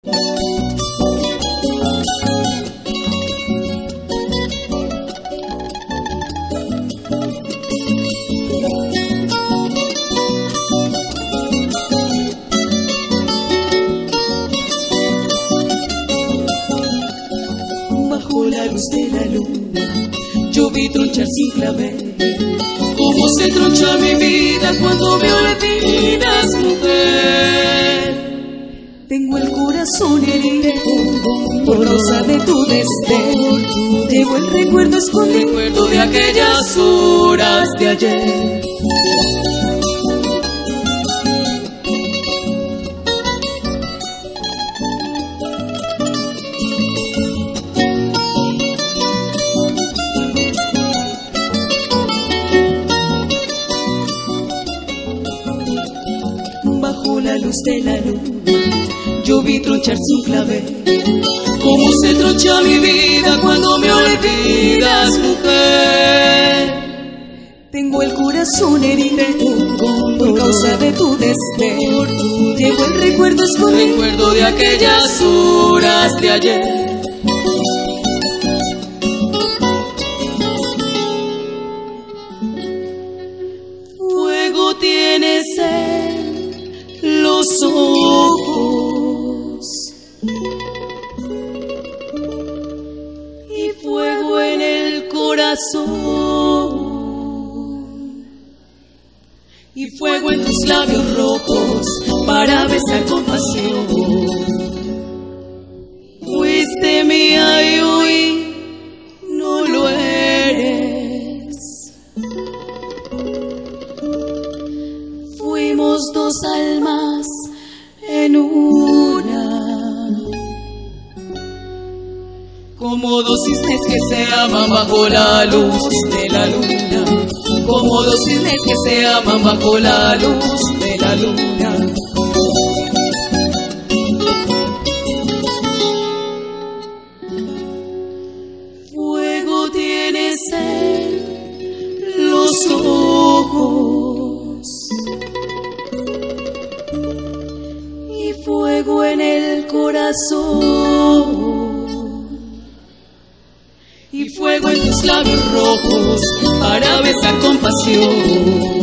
Bajo la luz de la luna, yo vi tronchar sin clavel. Cómo se troncha mi vida cuando me olvidas, mujer. Tengo el corazón herido por causa de tu desdén. Llevo el recuerdo escondido de aquellas horas de ayer. Bajo la luz de la luna, yo vi tronchar sin clavel. Cómo se troncha mi vida cuando me olvidas, mujer. Tengo el corazón herido por causa de tu desdén. Llevo el recuerdo escondido de aquellas horas de ayer. Fuego tienes en los ojos y fuego en el corazón y fuego en tus labios rojos para besar con pasión. Fuiste mía y hoy no lo eres. Fuimos dos almas en una, como dos cisnes que se aman bajo la luz de la luna, como dos cisnes que se aman bajo la luz de la luna. Fuego tienes en los ojos y fuego en el corazón y fuego en tus labios rojos para besar con pasión.